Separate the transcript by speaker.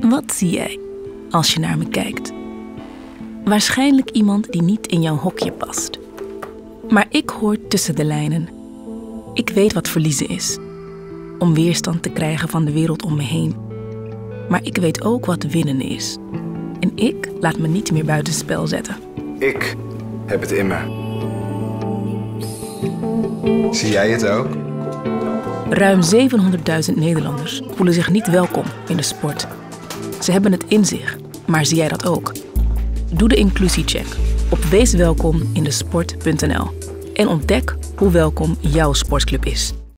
Speaker 1: Wat zie jij als je naar me kijkt? Waarschijnlijk iemand die niet in jouw hokje past. Maar ik hoor tussen de lijnen. Ik weet wat verliezen is. Om weerstand te krijgen van de wereld om me heen. Maar ik weet ook wat winnen is. En ik laat me niet meer buitenspel zetten.
Speaker 2: Ik heb het in me. Zie jij het ook?
Speaker 1: Ruim 700.000 Nederlanders voelen zich niet welkom in de sport. Ze hebben het in zich, maar zie jij dat ook? Doe de inclusiecheck op weeswelkomindesport.nl en ontdek hoe welkom jouw sportclub is.